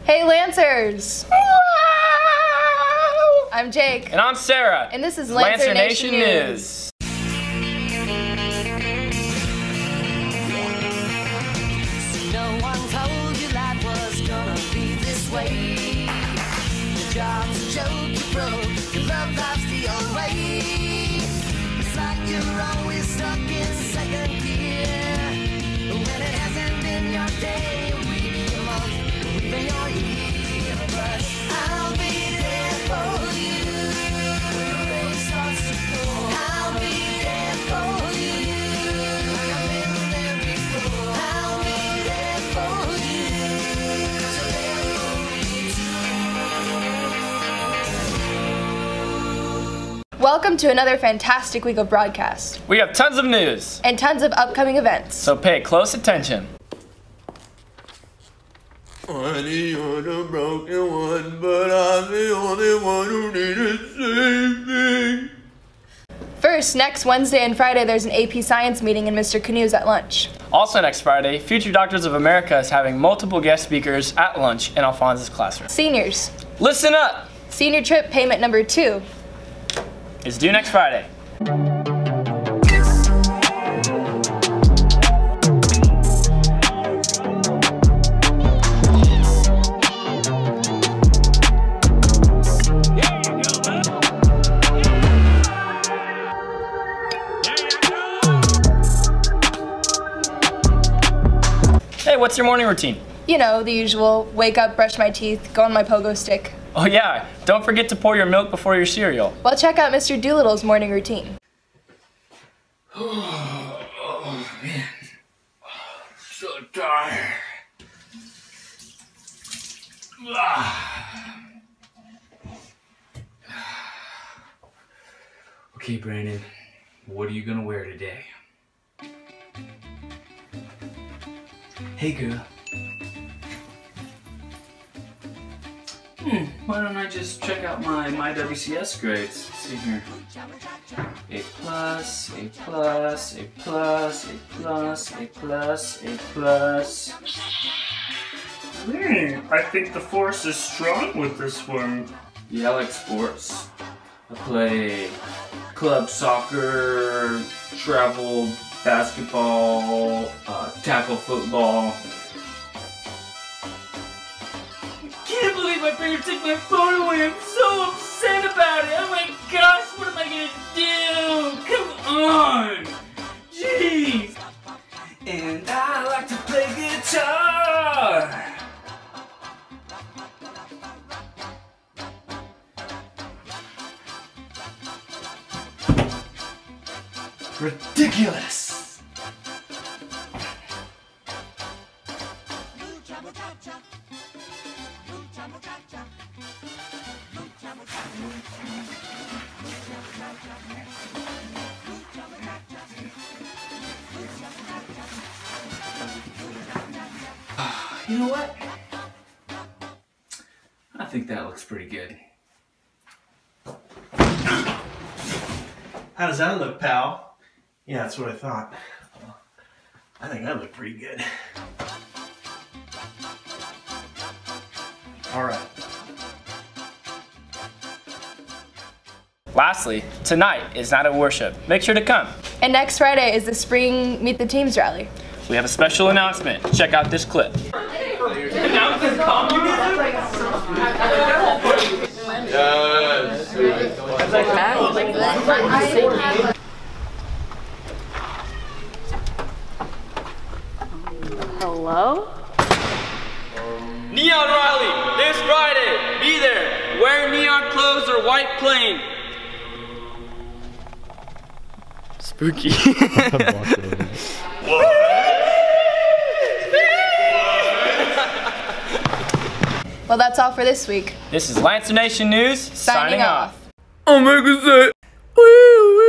Hey Lancers! Wow! I'm Jake. And I'm Sarah. And this is Lancer Nation News. No one told you life was gonna be this way. Your job's a joke, you broke, your love life's the old way. It's like you're always stuck in second gear. When it hasn't been your day, or week, your month, or even your year. But I'll be there for you when the road starts to pour. I'll be there for you like I've been there before. I'll be there for you 'cause I'm there for you. Welcome to another fantastic week of broadcast. We have tons of news, And tons of upcoming events. so pay close attention. Honey, you're the broken one, but I'm the only one who needed saving. First, next Wednesday and Friday, there's an AP Science meeting in Mr. Canoe's at lunch. Also next Friday, Future Doctors of America is having multiple guest speakers at lunch in Alphonse's classroom. Seniors, Listen up! senior trip payment number 2. It's due next Friday. Hey, what's your morning routine? You know, the usual, wake up, brush my teeth, go on my pogo stick. Oh yeah, don't forget to pour your milk before your cereal. Well, check out Mr. Doolittle's morning routine. Oh man, so tired. Okay, Brandon, what are you gonna wear today? Hey, girl. Why don't I just check out my WCS grades? Let's see here. A plus, A plus, A plus, A plus, A plus, A plus. I think the force is strong with this one. Yeah, I like sports. I play club soccer, travel basketball, tackle football. I can't believe my parents took my phone away. I'm so upset about it. Oh my gosh, what am I gonna do? Come on. Jeez. And I like to play guitar. Ridiculous! You know what? I think that looks pretty good. How does that look, pal? Yeah, that's what I thought. I think that looked pretty good. All right. Lastly, tonight is Night of Worship. Make sure to come. And next Friday is the Spring Meet the Teams rally. We have a special announcement. Check out this clip. Hello? Neon Rally, this Friday. Be there. Wear neon clothes or white plain. Spooky. Well, that's all for this week. This is Lancer Nation News, signing off. I'll make a set. Woo!